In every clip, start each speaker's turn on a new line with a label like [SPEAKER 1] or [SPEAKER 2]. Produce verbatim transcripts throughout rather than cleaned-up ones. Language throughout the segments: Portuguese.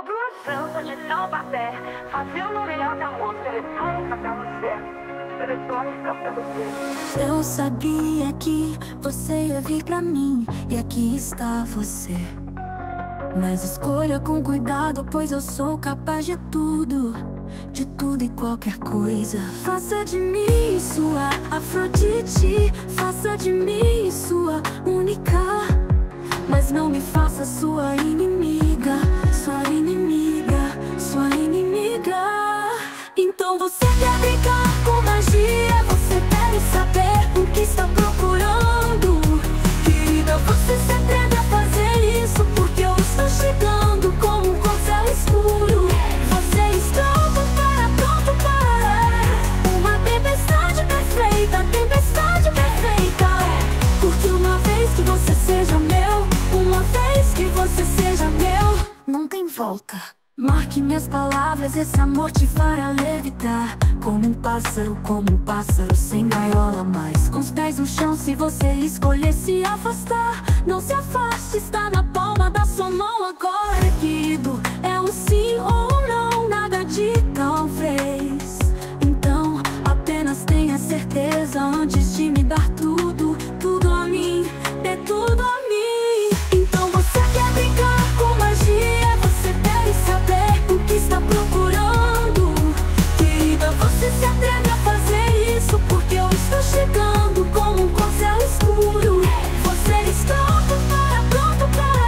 [SPEAKER 1] sou Bruno França de Taubaté, fazendo o melhor da música eletrônica pra você. Eletrônica pra você.
[SPEAKER 2] Eu sabia que você ia vir pra mim, e aqui está você. Mas escolha com cuidado, pois eu sou capaz de tudo, de tudo e qualquer coisa. Faça de mim sua Afrodite, faça de mim sua única, mas não me faça sua inimiga, sua inimiga, sua inimiga. Então você quer brincar com magia, você deve saber o que está procurando. Querida, você se atreve a fazer isso, porque eu estou chegando como um corcel escuro. Você está para pronto para uma tempestade perfeita, tempestade perfeita. Porque uma vez que você seja meu, uma vez que você seja meu, não tem volta. Marque minhas palavras, esse amor te fará levitar, como um pássaro, como um pássaro sem gaiola mais. Com os pés no chão, se você escolher se afastar, não se afaste, está na palma da sua mão agora. Querido, é um sim ou não, nada de talvez. Então, apenas tenha certeza antes de me dar tudo, tudo a mim, dê tudo a mim. Então você quer brincar com magia, você deve saber o que está procurando. Querida, você se atreve a fazer isso, porque eu estou chegando como um corcel escuro. Você está para pronto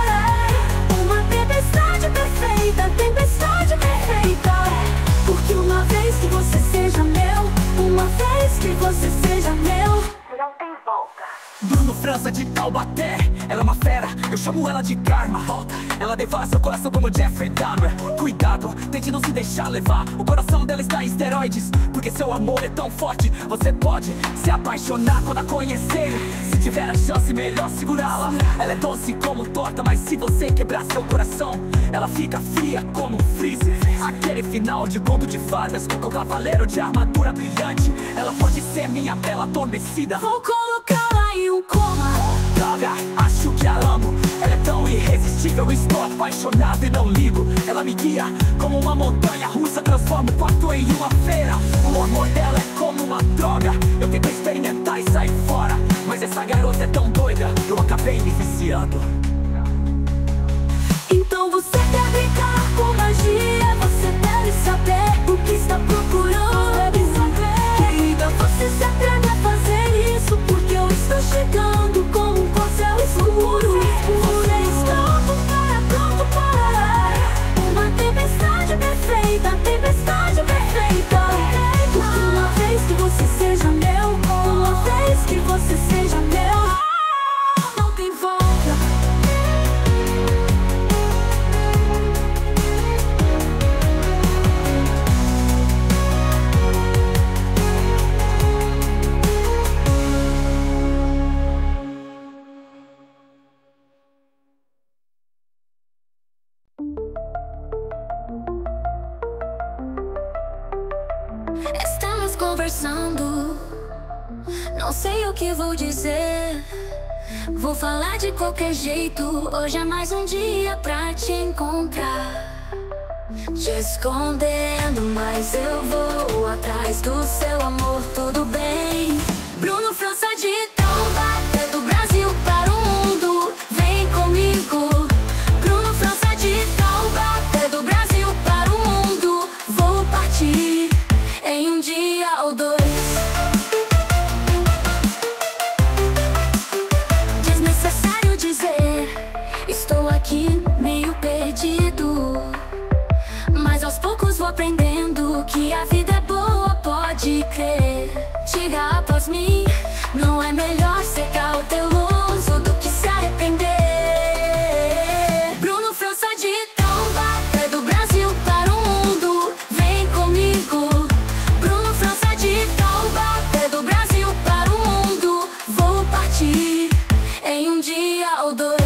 [SPEAKER 2] para uma tempestade perfeita, tempestade perfeita. Porque uma vez que você seja meu, uma vez que você seja meu,
[SPEAKER 1] Não tem volta.
[SPEAKER 3] Bruno França de Taubaté, ela é uma fera, eu chamo ela de Karma. Ela devora seu coração como Jeffrey Dahmer. Cuidado, tente não se deixar levar, o coração dela está em esteroides, porque seu amor é tão forte. Você pode se apaixonar quando a conhecer, se tiver a chance, melhor segurá-la. Ela é doce como torta, mas se você quebrar seu coração, ela fica fria como um freezer. Aquele final de conto de fadas com o cavaleiro de armadura brilhante. Ela pode ser minha bela adormecida.
[SPEAKER 2] vou colocá-la em um coma.
[SPEAKER 3] Droga, acho que a amo. Ela é tão irresistível, estou apaixonado e não ligo. Ela me guia como uma montanha russa, transforma o quarto em uma feira. O amor dela é como uma droga, eu tento experimentar e sair fora, mas essa garota é tão doida, eu acabei me viciando.
[SPEAKER 2] Então você quer brincar com magia, você deve saber o que está procurando. Querida, você se atreve a fazer isso, porque eu estou chegando como um corcel escuro. Você está para pronto para uma tempestade perfeita, tempestade perfeita. Porque uma vez que você seja meu, uma vez que você seja meu, não tem volta. Estamos conversando, não sei o que vou dizer. Vou falar de qualquer jeito, hoje é mais um dia pra te encontrar. Te escondendo, mas eu vou atrás do seu amor, tudo bem. Bruno França de Taubaté, do Brasil para o mundo, vem comigo. Bruno França de Taubaté, do Brasil para o mundo, vou partir em um dia ou dois. Desnecessário dizer, estou aqui meio perdido, mas aos poucos vou aprendendo que a vida é boa, pode crer. Diga após mim, não é melhor ser cauteloso do que se arrepender. Bruno França de Taubaté, do Brasil para o mundo, vem comigo. Bruno França de Taubaté, do Brasil para o mundo, vou partir em um dia ou dois.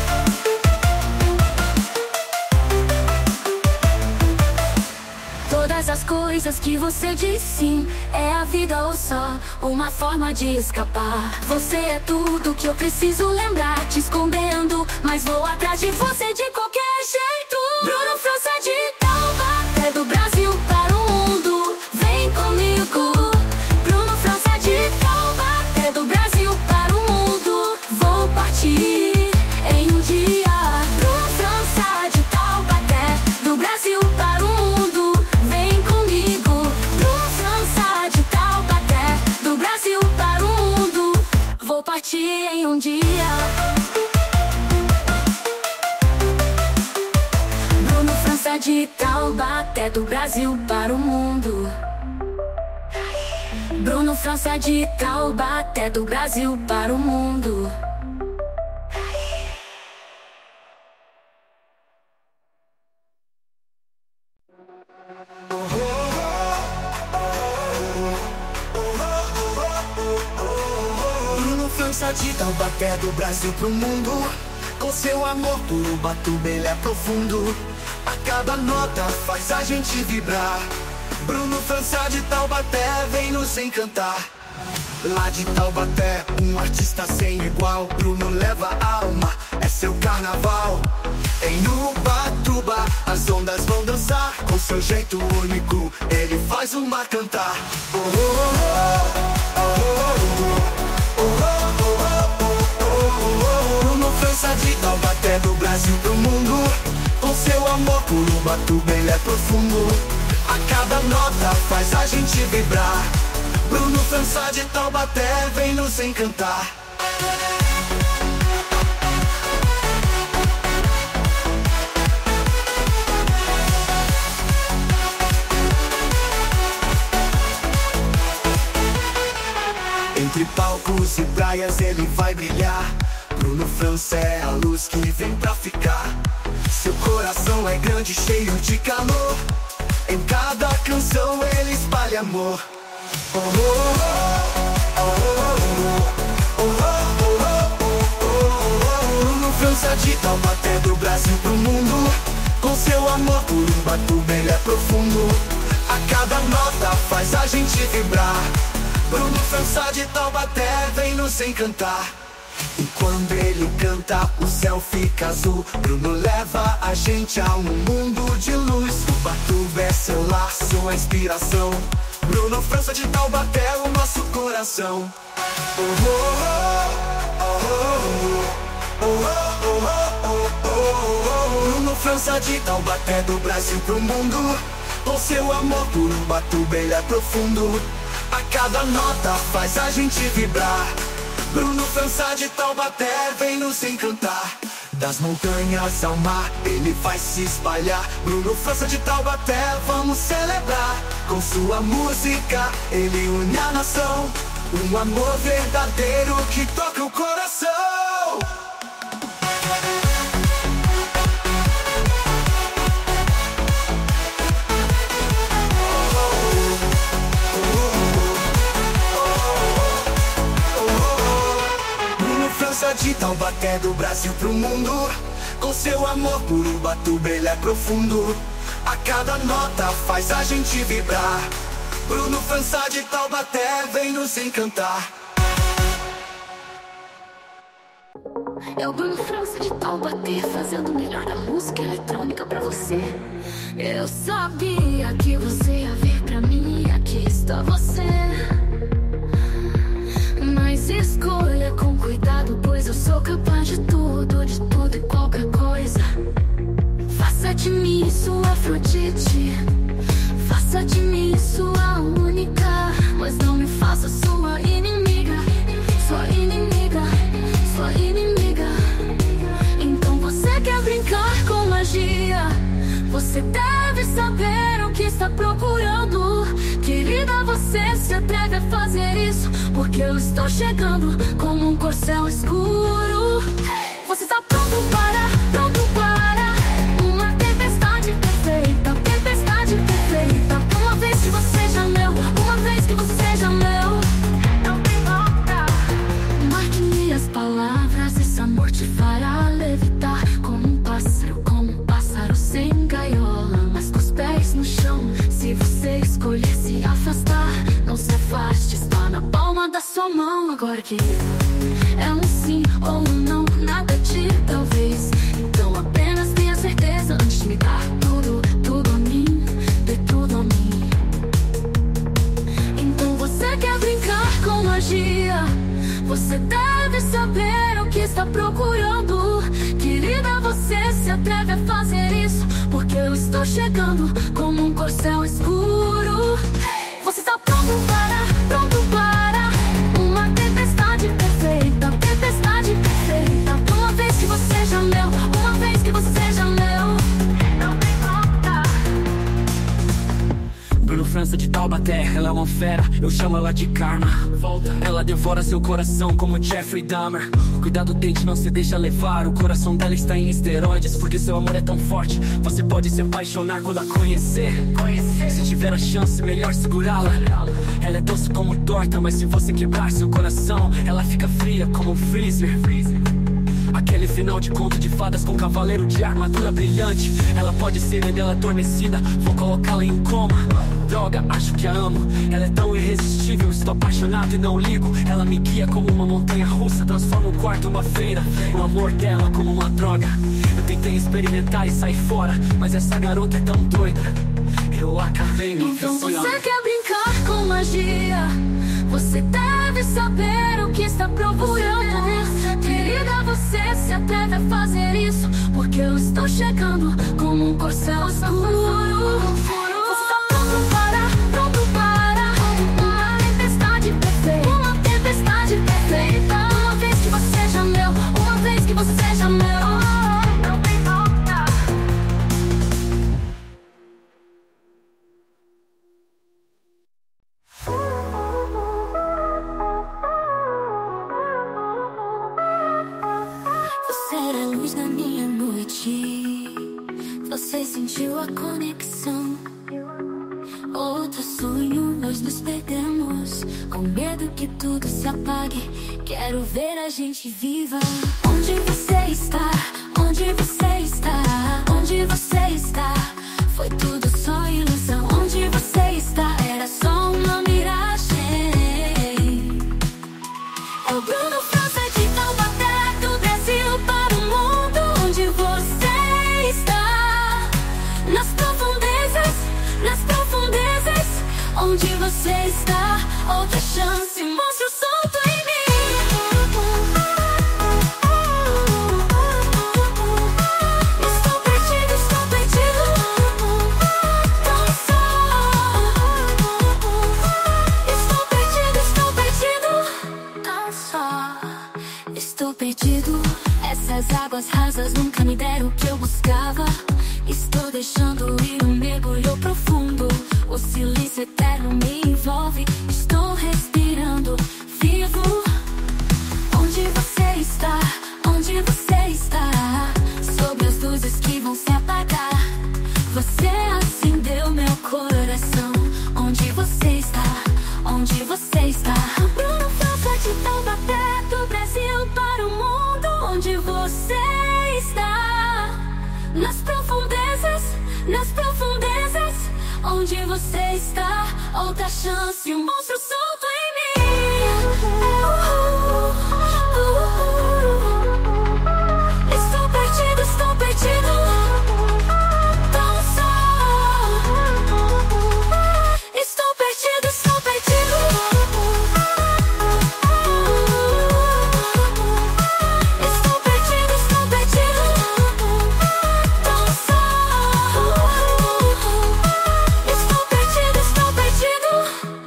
[SPEAKER 2] Todas as coisas que você diz sim, é a vida ou só uma forma de escapar. Você é tudo que eu preciso lembrar, te escondendo, mas vou atrás de você de qualquer jeito. Bruno França de França de Taubaté, do Brasil para o mundo. Bruno França de Taubaté, do Brasil para o mundo.
[SPEAKER 3] Bruno França de Taubaté, do Brasil pro mundo. Com seu amor por Ubatuba ele é profundo. A cada nota faz a gente vibrar. Bruno França de Taubaté vem nos encantar. Lá de Taubaté, um artista sem igual. Bruno leva a alma, é seu carnaval. Em Ubatuba as ondas vão dançar. Com seu jeito único, ele faz o mar cantar. Oh, oh, oh, oh, oh, oh, oh, oh. Bruno França de Taubaté, do Brasil pro mundo. Com seu amor por Ubatuba ele é profundo. A cada nota faz a gente vibrar. Bruno França de Taubaté vem nos encantar. Entre palcos e praias ele vai brilhar. Bruno França é a luz que vem pra ficar. Seu coração é grande, cheio de calor. Em cada canção ele espalha amor. Oh, oh, oh, oh, oh, oh, oh, oh. Bruno França de Taubaté, do Brasil pro mundo. Com seu amor por Ubatuba ele é profundo. A cada nota faz a gente vibrar. Bruno França de Taubaté vem nos encantar. E quando ele canta, o céu fica azul. Bruno leva a gente a um mundo de luz. Ubatuba é seu lar, sua inspiração. Bruno França de Taubaté é o nosso coração. Oh, oh, oh, oh, oh, oh, oh. Bruno França de Taubaté, do Brasil pro mundo. Com seu amor por Ubatuba ele é profundo. A cada nota faz a gente vibrar. Bruno França de Taubaté vem nos encantar. Das montanhas ao mar ele vai se espalhar. Bruno França de Taubaté vamos celebrar. Com sua música ele une a nação. Um amor verdadeiro que toca o coração. França de Taubaté, do Brasil pro mundo. Com seu amor por Ubatuba ele é profundo. A cada nota faz a gente vibrar. Bruno França de Taubaté vem nos encantar.
[SPEAKER 2] É o Bruno França de Taubaté, fazendo o melhor da música eletrônica pra você. Eu sabia que você ia vir pra mim, e aqui está você. Mas escolha com cuidado, pois eu sou capaz de tudo, de tudo e qualquer coisa. Faça de mim sua Afrodite, faça de mim sua única. Mas não me faça sua inimiga, sua inimiga, sua inimiga. Então você quer brincar com magia? Você deve saber o que está procurando. Querida, você se atreve a fazer isso, porque eu estou chegando como um corcel escuro. Você está pronto para, pronto para uma tempestade perfeita, tempestade perfeita. Uma vez que você já leu, uma vez que você já leu, não tem volta. Marque minhas palavras, esse amor te fará levitar como um pássaro, como um pássaro sem gaiola, mas com os pés no chão. Se você escolher se afastar, não se afaste, está na palma da sua mão. Agora que é um sim ou um não, nada de talvez. Então apenas tenha certeza antes de me dar tudo, tudo a mim, dê tudo a mim. Então você quer brincar com magia? Você deve saber o que está procurando. Querida, você se atreve a fazer isso, porque eu estou chegando como um corcel escuro. Você está pronto para, pronto para uma tempestade perfeita, tempestade perfeita. Uma vez que você já leu, uma vez que você já leu, não tem volta.
[SPEAKER 3] criança de Taubaté, ela é uma fera, eu chamo ela de Karma. Ela devora seu coração como Jeffrey Dahmer. Cuidado, tente, não se deixa levar. O coração dela está em esteroides, porque seu amor é tão forte. Você pode se apaixonar quando a conhecer. Se tiver a chance, melhor segurá-la. Ela é doce como torta, mas se você quebrar seu coração, ela fica fria como um freezer. Aquele final de conto de fadas com cavaleiro de armadura brilhante. Ela pode ser dela adormecida, vou colocá-la em coma. Droga, acho que a amo, ela é tão irresistível. Estou apaixonado e não ligo. Ela me guia como uma montanha russa, transforma o quarto uma feira. O amor dela como uma droga. Eu tentei experimentar e sair fora, mas essa garota é tão doida. Eu acabei me
[SPEAKER 2] Então
[SPEAKER 3] sonhando.
[SPEAKER 2] você quer brincar com magia? Você deve saber o que está procurando. Querida, você se atreve a fazer isso, porque eu estou chegando como um corcel escuro. Você está pronto para, pronto para uma tempestade perfeita. Uma tempestade perfeita. Uma vez que você seja meu, uma vez que você seja meu, não tem volta. Você era a luz da minha noite. Você sentiu a conexão. Outro sonho, nós nos perdemos, com medo que tudo se apague. Quero ver a gente viva. Onde você está? Onde você está? Onde você está? Foi tudo só ilusão. Onde você está? Era só uma miragem. É o Bruno França de Taubaté, do Brasil para o mundo. Onde você está? Nas profundezas, nas profundezas. Onde você está? Outra chance, monstro solto em mim. Estou perdido, estou perdido. Tão só. Estou perdido, estou perdido. Tão só. Estou perdido. Essas águas rasas nunca me deram o que eu buscava. Estou deixando ir um mergulho profundo. O silêncio eterno me envolve. Estou respirando, vivo. Onde você está? Onde você está? Sob as luzes que vão se apagar. Você acendeu meu coração. Onde você está? Onde você está? Bruno França de Taubaté, do Brasil para o mundo. Onde você está? Nas profundezas, nas profundezas. Onde você está? Outra chance, um monstro solto em mim. Estou perdido, estou perdido. Tão só. Estou perdido, estou perdido. Estou perdido, estou perdido. Tão só. Estou perdido, estou perdido.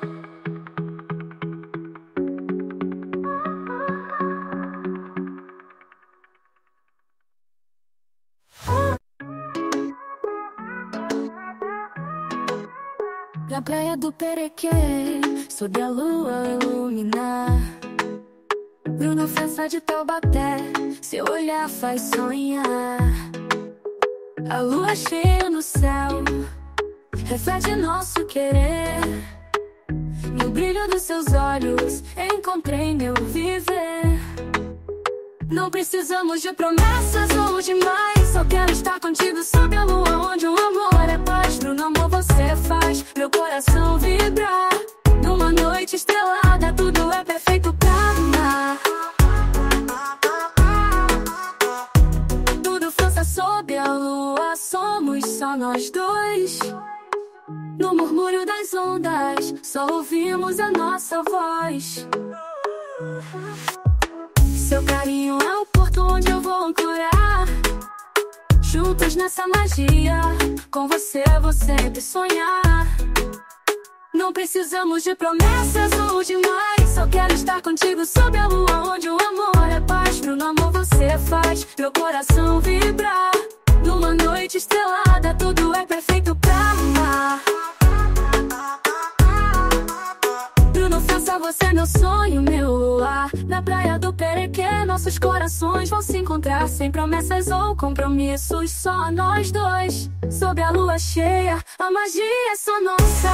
[SPEAKER 2] Na praia do Perequê, sob a lua iluminar. Bruno França de Taubaté, seu olhar faz sonhar. A lua cheia no céu reflete nosso querer. No brilho dos seus olhos encontrei meu viver. Não precisamos de promessas ou de mais. Só quero estar contigo sob a lua, onde o amor é paz. No amor você faz meu coração vibrar. Numa noite estrelada, tudo é perfeito pra amar. Tudo França sob a lua, somos só nós dois. No murmúrio das ondas, só ouvimos a nossa voz. Seu carinho é o porto onde eu vou ancorar. Juntos nessa magia, com você vou sempre sonhar. Não precisamos de promessas ou de mais. Só quero estar contigo sob a lua, onde o amor é paz. No amor você faz meu coração vibrar. Numa noite estrelada, tudo é perfeito pra amar. nossos corações vão se encontrar, sem promessas ou compromissos, só nós dois. Sob a lua cheia, a magia é só nossa.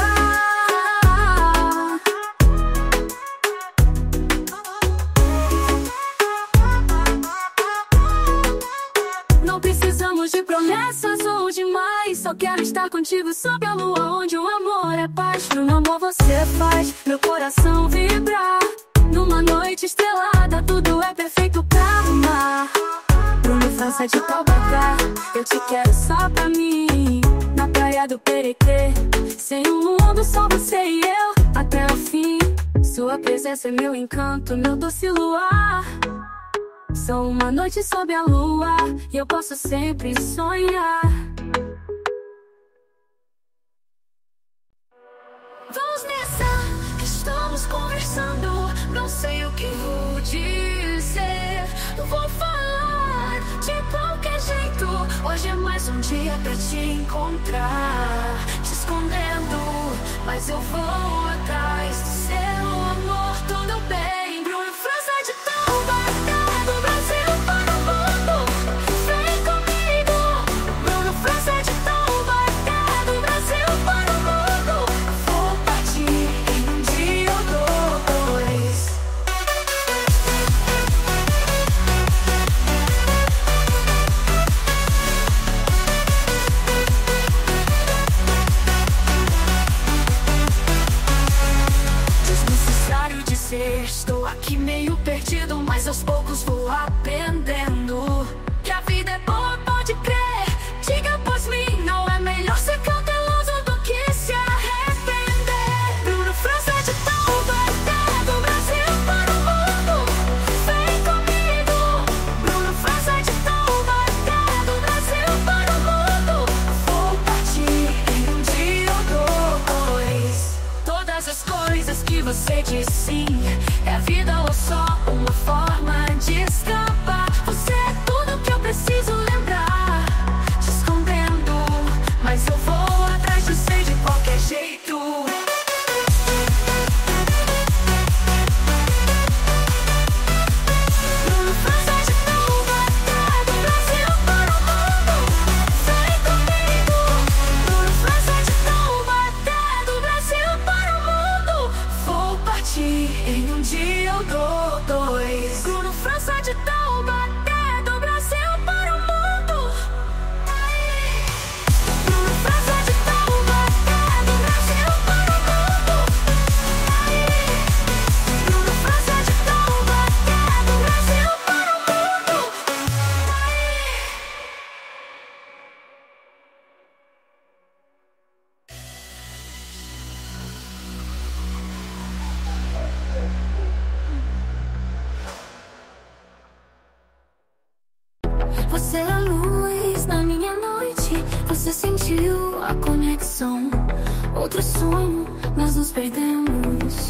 [SPEAKER 2] Não precisamos de promessas ou demais, só quero estar contigo sob a lua, onde o amor é paz. No amor você faz meu coração vibrar. Numa noite estrelada, tudo é perfeito pra amar. Bruno França de Taubaté, eu te quero só pra mim. Na praia do Perequê, sem o mundo, só você e eu, até o fim. Sua presença é meu encanto, meu doce luar. Só uma noite sob a lua, e eu posso sempre sonhar. Vamos nessa, estamos conversando. Não sei o que vou dizer, vou falar de qualquer jeito. Hoje é mais um dia pra te encontrar, te escondendo, mas eu vou atrás do seu amor. Tudo bem, Bruno França de Taubaté, do Brasil para o mundo, vem comigo. Bruno França de Taubaté, do Brasil para o mundo. Vou partir em um dia ou dois. Desnecessário dizer, estou aqui meio perdido, mas aos poucos vou aprendendo que a vida é boa, pode crer. Diga após mim, não é melhor ser cauteloso do que se arrepender. Bruno França de Taubaté, do Brasil para o mundo, vem comigo. Bruno França de Taubaté, do Brasil para o mundo. Vou partir em um dia ou dois. Todas as coisas que você diz sim, é a vida ou só uma forma de escapar? Você é tudo que eu preciso lembrar, te escondendo, mas eu vou atrás de você de qualquer jeito. Bruno França de Taubaté, do Brasil para o mundo, vem comigo. Bruno França de Taubaté, do Brasil para o mundo. Vou partir em um dia ou dois. Bruno França de Taubaté, do Brasil para o mundo. Bruno França de Taubaté, do Brasil para o mundo. Bruno França de Taubaté, do Brasil para o mundo. Você é a luz na minha noite, você sentiu a conexão. Outro sonho, nós nos perdemos,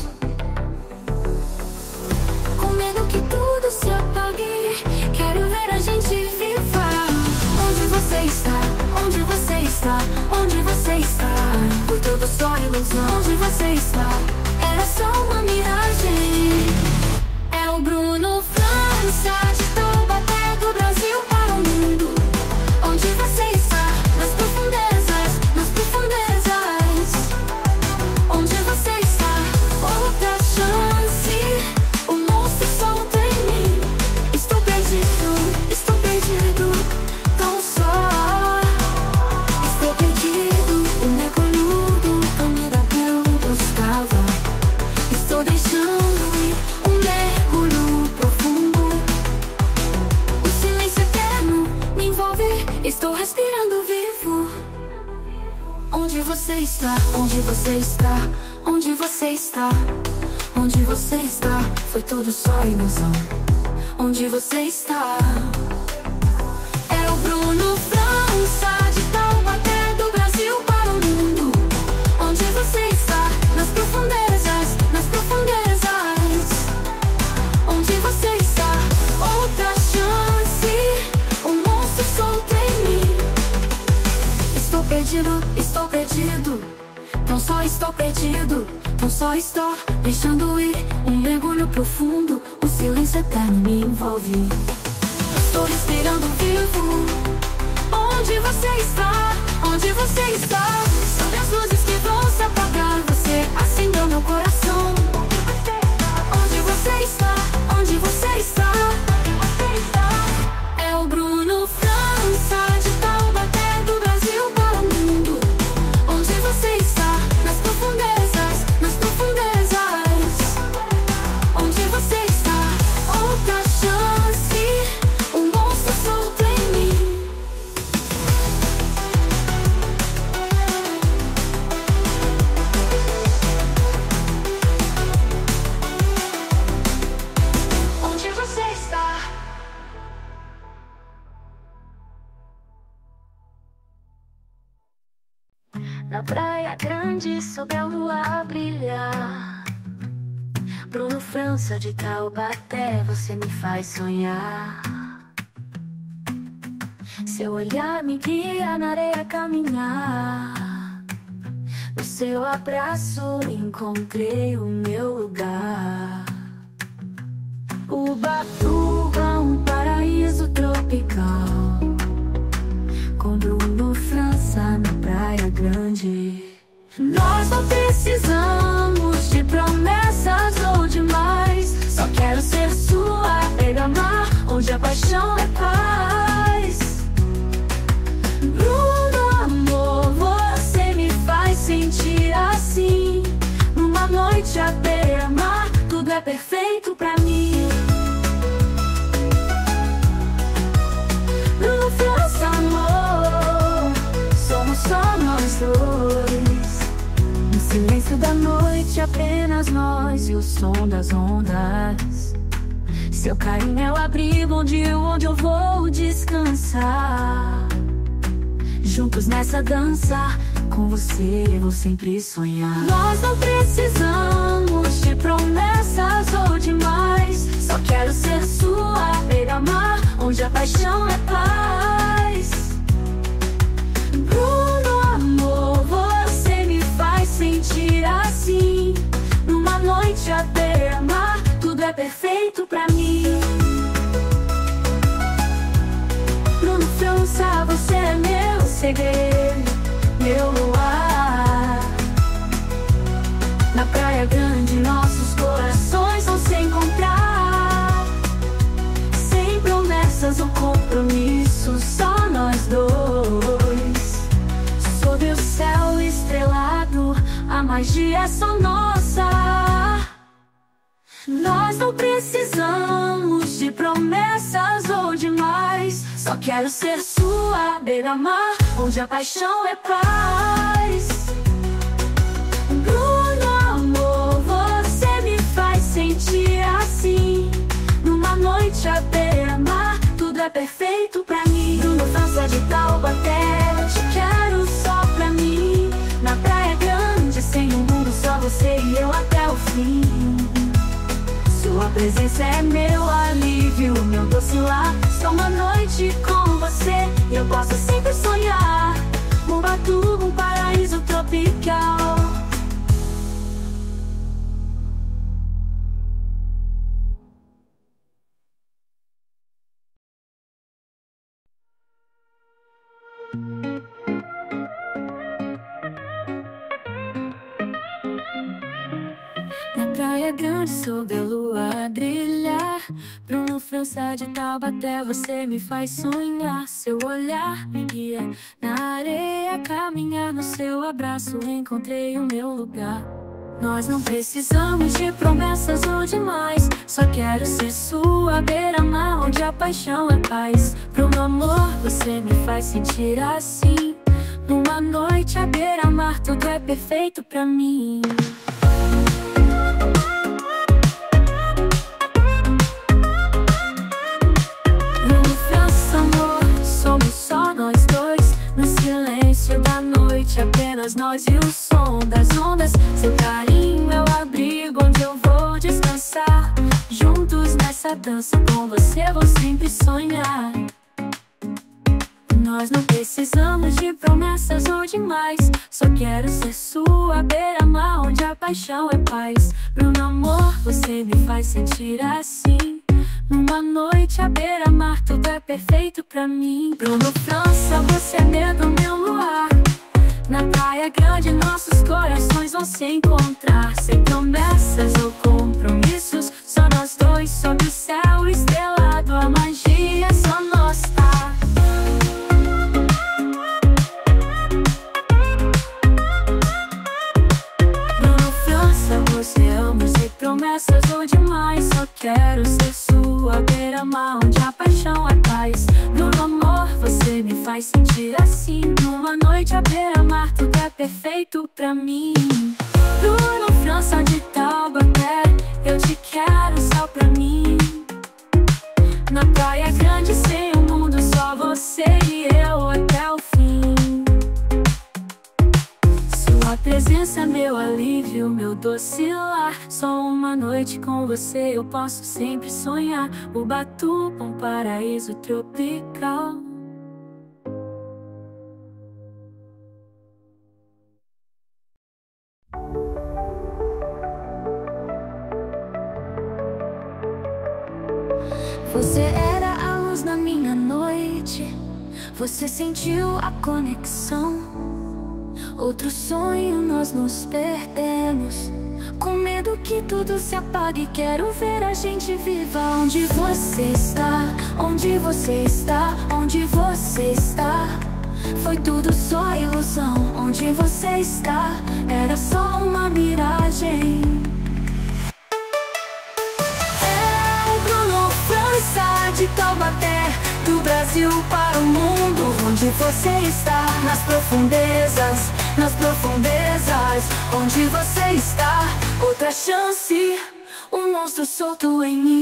[SPEAKER 2] com medo que tudo se apague. Quero ver a gente viva. Onde você está? Onde você está? Onde você está? Foi tudo só ilusão. Onde você está? Era só uma miragem. É o Bruno França de Taubaté, do Brasil para o mundo. Onde você está? Nas profundezas, nas profundezas. Onde você está? Outra chance. O monstro solta em mim. Estou perdido, estou perdido, tão só. Estou perdido, o mergulho do caminho que eu buscava. Estou deixando ir, um mergulho profundo. O silêncio eterno me envolve, estou respirando vivo. Onde você está? Onde você está? Onde você está? Onde você está? Foi tudo só ilusão. Onde você está? É o Bruno França de Taubaté, do Brasil para o mundo. Onde você está? Nas profundezas, nas profundezas. Onde você está? Outra chance. O monstro solta em mim. Estou perdido, estou perdido, Não só estou perdido, não só estou deixando ir um mergulho profundo. O silêncio eterno me envolve. Estou respirando vivo. Onde você está? Onde você está? Sabe as luzes que vão se apagar? Você acendeu meu coração. Onde você está? Onde você está? É o Bruno França de Taubaté, do Brasil para o mundo. Onde você está? Nas profundezas, nas profundezas. Onde você está? Outra chance, um monstro solto em mim. Onde você está? Na praia grande, sob a lua a brilhar. Bruno França de Taubaté, você me faz sonhar. Seu olhar me guia na areia a caminhar. No seu abraço encontrei o meu lugar. Ubatuba, um paraíso tropical, com Bruno França na praia grande. Nós não precisamos de promessas ou de mais. Só quero ser sua beira-mar, onde a paixão é paz. Bruno, amor, você me faz sentir assim. Numa noite à beira-mar, tudo é perfeito pra mim. Bruno França, amor, somos só nós dois. No silêncio da noite, apenas nós e o som das ondas. Seu carinho é o abrigo onde eu, onde eu vou descansar. Juntos nessa dança, com você eu vou sempre sonhar. Nós não precisamos de promessas ou de mais. Só quero ser sua beira-mar, onde a paixão é paz. Bruno, amor, você me faz sentir assim. Numa noite à beira-mar, tudo é perfeito pra mim. Bruno França, você é meu segredo, meu luar. Na praia grande, nossos corações vão se encontrar. Sem promessas ou compromissos, só nós dois. Sob o céu estrelado, a magia é só nossa. Nós não precisamos de promessas ou de mais. Só quero ser sua beira-mar, onde a paixão é paz. Bruno, amor, você me faz sentir assim. Numa noite à beira-mar, tudo é perfeito pra mim. Bruno França de Taubaté, te quero só pra mim. Na praia grande, sem o mundo, só você e eu até o fim. Sua presença é meu alívio, meu doce lar. Só uma noite com você e eu posso sempre sonhar. Ubatuba, um paraíso tropical. Na praia grande, sob a lua a brilhar. Bruno França de Taubaté, você me faz sonhar. Seu olhar me guia na areia, caminhar. No seu abraço encontrei o meu lugar. Nós não precisamos de promessas ou de mais. Só quero ser sua beira-mar, onde a paixão é paz. Bruno, amor, você me faz sentir assim. Numa noite à beira-mar, tudo é perfeito pra mim. Bruno França, amor, somos só nós dois. No silêncio da noite, apenas nós e o som das ondas. Seu carinho é o abrigo onde eu vou descansar. Juntos nessa dança, com você vou sempre sonhar. Nós não precisamos de promessas ou demais. Só quero ser sua beira-mar, onde a paixão é paz. Bruno, amor, você me faz sentir assim. Numa noite à beira-mar, tudo é perfeito pra mim. Bruno França, você é dedo, meu luar. Na praia grande nossos corações vão se encontrar. Sem promessas ou compromissos, só nós dois sob o céu estrelado. A magia é só nossa. Bruno França, você ama sem promessas ou demais. Só quero ser sua beira-mar, onde a paixão é paz. Bruno, amor, você me faz sentir assim. Numa noite à beira-mar, tudo é perfeito pra mim. Bruno França de Taubaté, eu te quero só pra mim. Na praia grande sem o mundo, só você e eu até o fim. Sua presença é meu alívio, meu doce lar. Só uma noite com você eu posso sempre sonhar. Ubatuba, um paraíso tropical. Você era a luz na minha noite. Você sentiu a conexão. Outro sonho nós nos perdemos, com medo que tudo se apague. Quero ver a gente viva. Onde você está? Onde você está? Onde você está? Foi tudo só ilusão. Onde você está? Era só uma miragem. De Taubaté, do Brasil para o mundo. Onde você está? Nas profundezas, nas profundezas. Onde você está? Outra chance, um monstro solto em mim.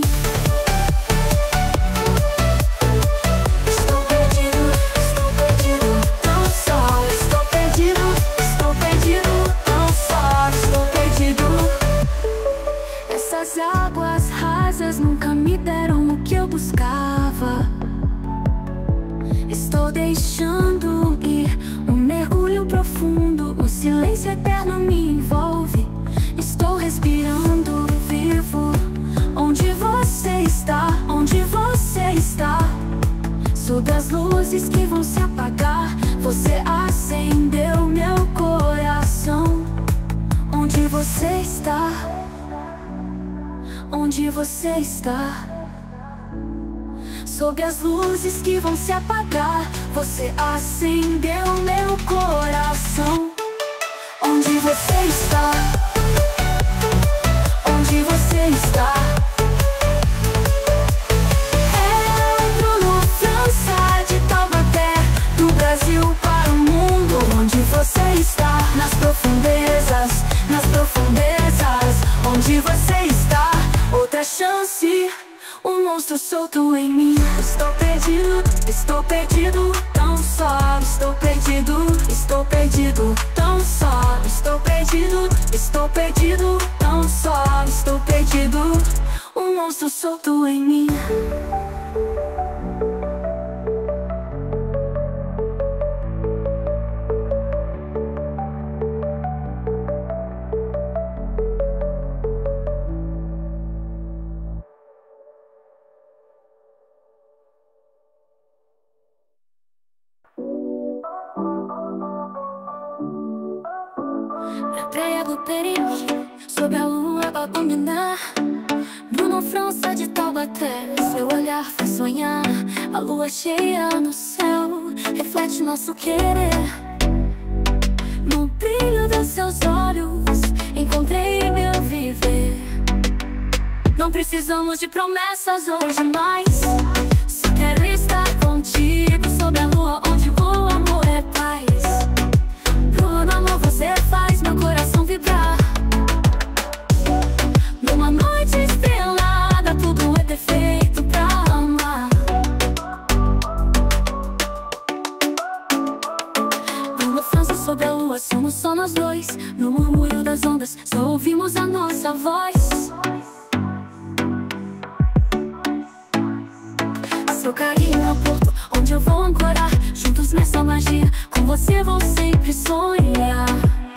[SPEAKER 2] Estou perdido, estou perdido, tão só. Estou perdido, estou perdido, tão só. Estou perdido. Essas águas rasas nunca me deram o que eu buscava. Estou deixando ir um mergulho profundo. O silêncio eterno me envolve. Estou respirando vivo. Onde você está? Onde você está? Sob as luzes que vão se apagar, você acendeu meu coração. Onde você está? Onde você está? Sob as luzes que vão se apagar, você acendeu meu coração. Onde você está? Onde você está? É Bruno França de Taubaté, do Brasil para o mundo. Onde você está? Nas profundezas, nas profundezas. Onde você está? Outra chance, um monstro solto em mim. Estou perdido, estou perdido, tão só. Estou perdido, estou perdido, tão só. Estou perdido, estou perdido, tão só. Estou perdido, um monstro solto em mim. Na praia do Perigo, sob a lua pra dominar. Bruno França de Taubaté, seu olhar faz sonhar. A lua cheia no céu reflete nosso querer. No brilho dos seus olhos encontrei meu viver. Não precisamos de promessas hoje mais. Só quero estar contigo sob a lua, onde o amor é paz. Bruno, amor, você faz meu coração vibrar. Numa noite estrelada, tudo é perfeito pra amar. Bruno França sob a lua, somos só nós dois. No murmúrio das ondas, só ouvimos a nossa voz. Seu carinho é o porto onde eu vou ancorar. Juntos nessa magia, com você vou sempre sonhar.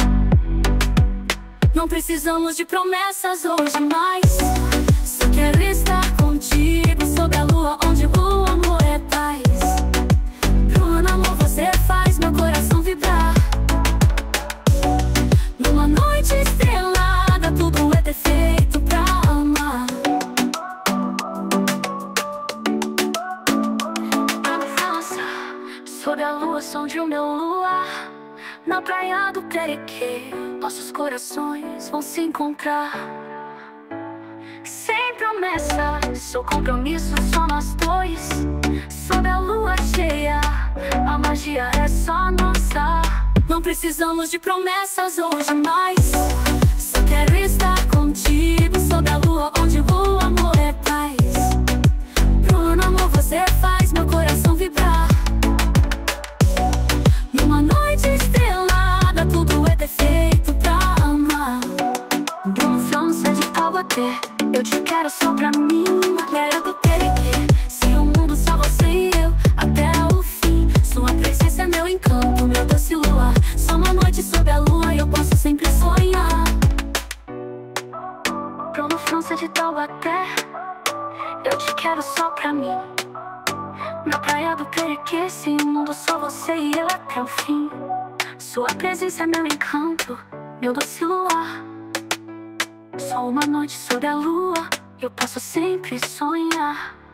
[SPEAKER 2] Não precisamos de promessas hoje mais. Só quero estar contigo sob a lua, onde o amor é paz. Bruno, amor, você faz meu coração vibrar. Numa noite estrelada, tudo é perfeito pra amar. Sob a lua, som de o meu luar, na praia do Perequê, nossos corações vão se encontrar. Sem promessa, só compromisso, só nós dois. Sob a lua cheia, a magia é só nossa. Não precisamos de promessas hoje mais. Só quero estar contigo sob a lua, onde o amor é paz. Bruno, amor, você faz meu coração vibrar. Numa noite estrelada, tudo é perfeito pra amar. Bruno França de Taubaté, eu te quero só pra mim, na terra do Perequê. Se o mundo só você e eu, até o fim. Sua presença é meu encanto, meu doce luar. Só uma noite sob a lua e eu posso sempre sonhar. Bruno França de Taubaté, eu te quero só pra mim, na praia do Perequê. Se o mundo só você e eu até o fim. Sua presença é meu encanto, meu doce luar. Só uma noite sob a lua, eu posso sempre sonhar.